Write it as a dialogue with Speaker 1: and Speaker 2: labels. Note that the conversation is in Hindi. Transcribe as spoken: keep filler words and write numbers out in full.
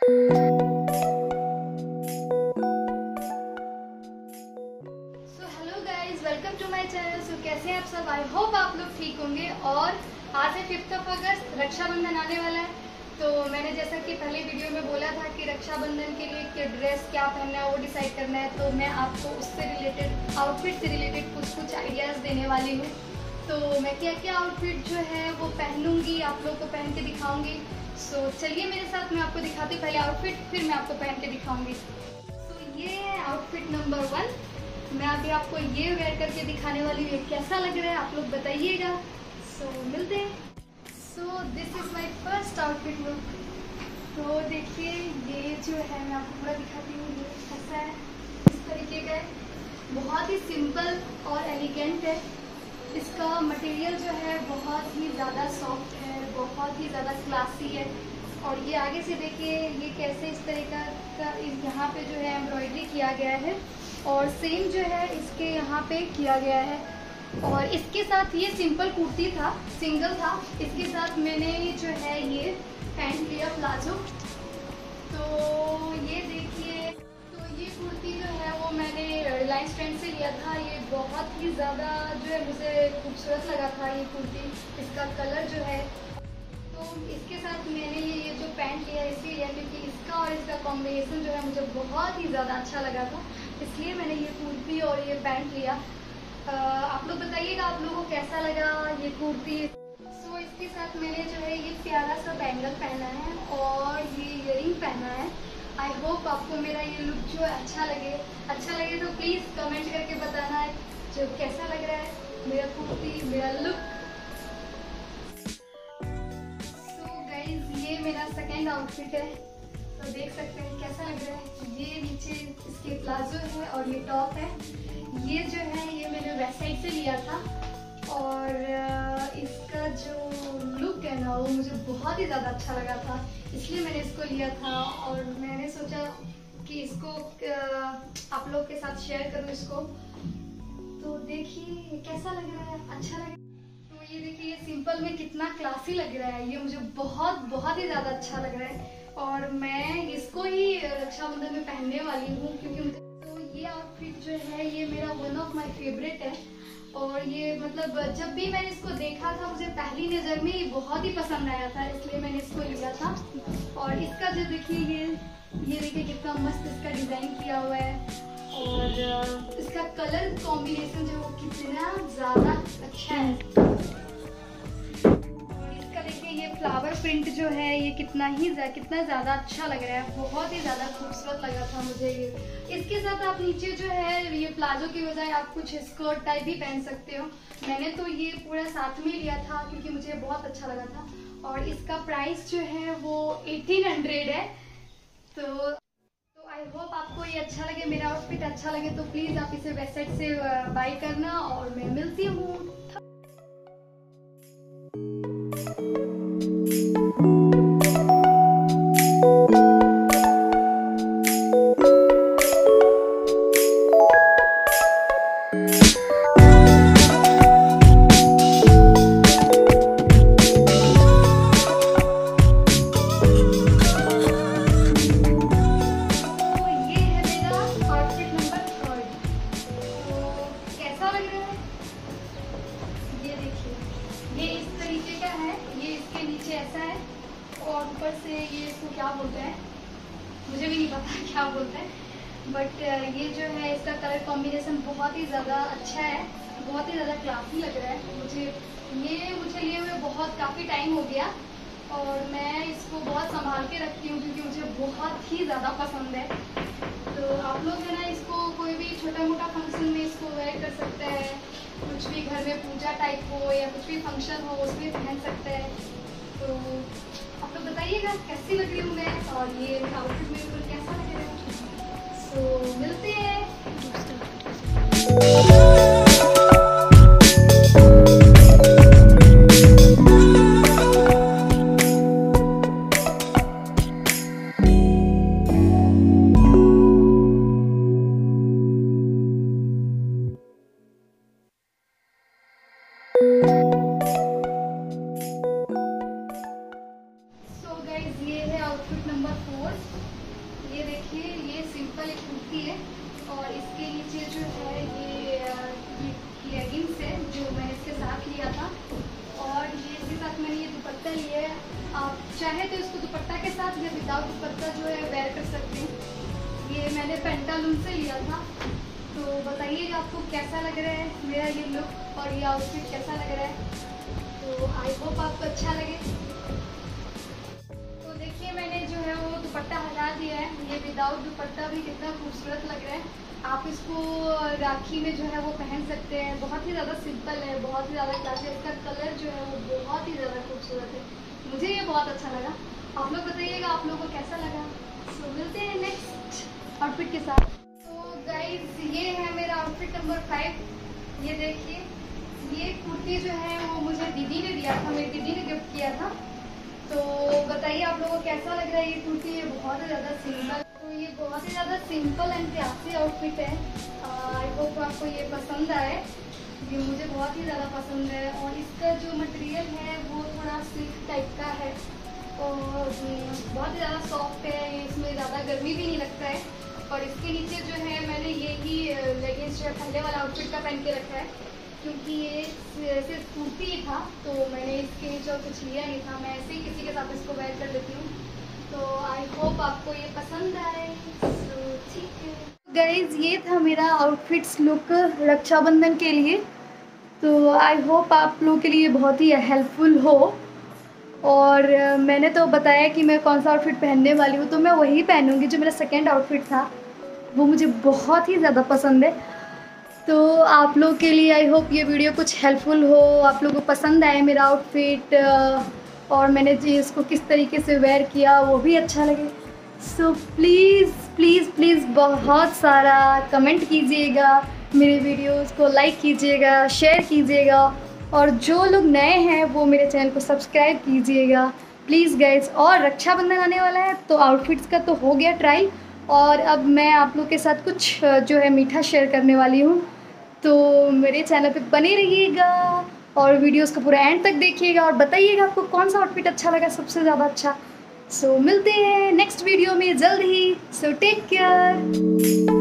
Speaker 1: Welcome to my channel. So कैसे हैं आप सब? आई होप आप लोग ठीक होंगे। और आज है फिफ्थ ऑफ अगस्त, रक्षाबंधन आने वाला है। तो मैंने जैसा कि पहले वीडियो में बोला था कि रक्षाबंधन के लिए क्या ड्रेस क्या पहनना है वो डिसाइड करना है, तो मैं आपको उससे रिलेटेड, आउटफिट से रिलेटेड कुछ कुछ आइडियाज़ देने वाली हूँ। तो मैं क्या क्या आउटफिट जो है वो पहनूंगी, आप लोग को पहन के दिखाऊंगी। सो चलिए मेरे साथ, मैं आपको दिखाती हूँ पहले आउटफिट, फिर मैं आपको पहन के दिखाऊंगी। तो ये है आउटफिट नंबर वन। मैं अभी आपको ये वेयर करके दिखाने वाली हूँ, कैसा लग रहा है आप लोग बताइएगा। सो so, मिलते हैं। So this is my first outfit look. तो देखिए ये जो है मैं आपको पूरा दिखाती हूँ, ये कैसा है, इस तरीके का है। बहुत ही सिंपल और एलिगेंट है। इसका मटेरियल जो है बहुत ही ज़्यादा सॉफ्ट है, बहुत ही ज़्यादा क्लासी है। और ये आगे से देखिए ये कैसे इस तरीका का यहाँ पे जो है एम्ब्रॉयडरी किया गया है, और सेम जो है इसके यहाँ पे किया गया है। और इसके साथ ये सिंपल कुर्ती था, सिंगल था। इसके साथ मैंने जो है ये पैंट लिया प्लाजो। तो ये देखिए, तो ये कुर्ती जो है वो मैंने रिलायंस ट्रेंड से लिया था। ये बहुत ही ज़्यादा जो है मुझे खूबसूरत लगा था ये कुर्ती, इसका कलर जो है। तो इसके साथ मैंने ये ये जो पैंट लिया इसलिए लिया क्योंकि इसका और इसका कॉम्बिनेशन जो है मुझे बहुत ही ज़्यादा अच्छा लगा था, इसलिए मैंने ये कुर्ती और ये पैंट लिया। आ, आप लोग बताइएगा आप लोगों को कैसा लगा ये कुर्ती। सो so, इसके साथ मैंने जो है ये प्यारा सा बैंगल पहना है और ये इयरिंग पहना है। आई होप आपको मेरा ये लुक जो है अच्छा लगे। अच्छा लगे तो प्लीज़ कमेंट करके बताना जो कैसा लग रहा है मेरा कुर्ती, मेरा लुक। ये मेरा सेकेंड आउटफिट है, तो देख सकते हैं कैसा लग रहा है। ये नीचे इसके प्लाजो है और ये टॉप है। ये जो है ये मैंने वेस्ट साइड से लिया था, और इसका जो लुक है ना वो मुझे बहुत ही ज़्यादा अच्छा लगा था, इसलिए मैंने इसको लिया था। और मैंने सोचा कि इसको आप लोग के साथ शेयर करूँ इसको। तो देखिए कैसा लग रहा है, अच्छा लग रहा है। ये देखिए ये सिंपल में कितना क्लासी लग रहा है, ये मुझे बहुत बहुत ही ज़्यादा अच्छा लग रहा है। और मैं इसको ही रक्षाबंधन में पहनने वाली हूँ क्योंकि मुझे तो ये आउटफिट जो है ये मेरा वन ऑफ माय फेवरेट है। और ये मतलब जब भी मैंने इसको देखा था मुझे पहली नज़र में ये बहुत ही पसंद आया था, इसलिए मैंने इसको लिया था। और इसका जो देखिए ये ये देखिए कितना मस्त इसका डिज़ाइन किया हुआ है, और इसका कलर कॉम्बिनेशन जो है कितना ज़्यादा अच्छा है। ये फ्लावर प्रिंट जो है ये कितना ही कितना ज़्यादा अच्छा लग रहा है, बहुत ही ज़्यादा खूबसूरत लगा था मुझे ये। इसके साथ आप नीचे जो है ये प्लाजो की बजाय आप कुछ स्कर्ट टाइप भी पहन सकते हो। मैंने तो ये पूरा साथ में लिया था क्योंकि मुझे बहुत अच्छा लगा था। और इसका प्राइस जो है वो एटीन हंड्रेड है। तो तो आई होप आपको ये अच्छा लगे, मेरा आउटफिट अच्छा लगे तो प्लीज़ आप इसे वेबसाइट से बाय करना। और मैं मिलती हूँ। ऐसा है और ऊपर से ये इसको क्या बोलते हैं मुझे भी नहीं पता क्या बोलते हैं, बट ये जो है इसका कलर कॉम्बिनेशन बहुत ही ज़्यादा अच्छा है, बहुत ही ज़्यादा क्लासी लग रहा है मुझे। ये मुझे लिए हुए बहुत काफ़ी टाइम हो गया और मैं इसको बहुत संभाल के रखती हूँ क्योंकि मुझे बहुत ही ज़्यादा पसंद है। तो आप लोग है ना इसको कोई भी छोटा मोटा फंक्शन में इसको वेयर कर सकते हैं, कुछ भी घर में पूजा टाइप हो या कुछ भी फंक्शन हो उसमें पहन सकते हैं। तो आप लोग बताइएगा कैसी लग रही हूँ मैं, और ये आउटफिट मेरे ऊपर कैसा लग रहा है। सो मिलते हैं। Outfit number four. ये देखिए, ये सिंपल एक कुर्ती है और इसके नीचे जो है ये ये लेगिंग्स है जो मैंने इसके साथ लिया था, और ये इसके साथ मैंने ये दुपट्टा लिया है। आप चाहे तो इसको दुपट्टा के साथ या विदाउट दुपट्टा जो है वेयर कर सकते हैं। ये मैंने पेंटालून से लिया था। तो बताइएगा आपको कैसा लग रहा है मेरा ये लुक और ये आउटफिट कैसा लग रहा है। तो आई होप आपको अच्छा लगे। तो देखिए, मैंने जो है वो दुपट्टा हटा दिया है। ये विदाउट दुपट्टा भी कितना खूबसूरत लग रहा है। आप इसको राखी में जो है वो पहन सकते हैं। बहुत ही ज़्यादा सिंपल है, बहुत ही ज़्यादा क्लासी है। इसका कलर जो है वो बहुत ही ज़्यादा खूबसूरत है। मुझे ये बहुत अच्छा लगा। आप लोग बताइएगा आप लोगों को कैसा लगा। सो मिलते हैं नेक्स्ट आउटफिट के साथ। तो गाइज, ये है मेरा आउटफिट नंबर फाइव। ये देखिए, ये कुर्ती जो है वो मुझे दीदी ने दिया था, मेरी दीदी ने गिफ्ट किया था। तो बताइए आप लोगों को कैसा लग रहा है ये कुर्ती। ये बहुत ही ज़्यादा सिंपल, तो ये बहुत ही ज़्यादा सिंपल एंड क्लासी आउटफिट है। आई होप आपको ये पसंद आए। ये मुझे बहुत ही ज़्यादा पसंद है और इसका जो मटेरियल है वो थोड़ा सिल्क टाइप का है और बहुत ही ज़्यादा सॉफ्ट है। इसमें ज़्यादा गर्मी भी नहीं लगता है। और इसके नीचे जो है मैंने यही लेगिंग्स जो है पहले वाला आउटफिट का पहन के रखा है, क्योंकि ये सिर्फ कुर्ती ही था तो मैंने इसके नीचे और कुछ लिया नहीं था। मैं ऐसे ही किसी के साथ इसको वेयर कर लेती हूँ। तो आई होप आपको ये पसंद आए। तो ठीक है गाइज, ये था मेरा आउटफिट्स लुक रक्षाबंधन के लिए। तो आई होप आप लोगों के लिए बहुत ही हेल्पफुल हो। और मैंने तो बताया कि मैं कौन सा आउटफिट पहनने वाली हूँ, तो मैं वही पहनूँगी जो मेरा सेकेंड आउटफिट था। वो मुझे बहुत ही ज़्यादा पसंद है। तो आप लोगों के लिए आई होप ये वीडियो कुछ हेल्पफुल हो, आप लोगों को पसंद आए मेरा आउटफिट और मैंने जी इसको किस तरीके से वेयर किया वो भी अच्छा लगे। सो प्लीज़ प्लीज़ प्लीज़ बहुत सारा कमेंट कीजिएगा, मेरे वीडियोस को लाइक कीजिएगा, शेयर कीजिएगा, और जो लोग नए हैं वो मेरे चैनल को सब्सक्राइब कीजिएगा प्लीज़ गाइज। और रक्षाबंधन आने वाला है तो आउटफिट्स का तो हो गया ट्राई, और अब मैं आप लोग के साथ कुछ जो है मीठा शेयर करने वाली हूँ। तो मेरे चैनल पे बने रहिएगा और वीडियोस को पूरा एंड तक देखिएगा और बताइएगा आपको कौन सा आउटफिट अच्छा लगा सबसे ज़्यादा अच्छा। सो so, मिलते हैं नेक्स्ट वीडियो में जल्द ही। So take care.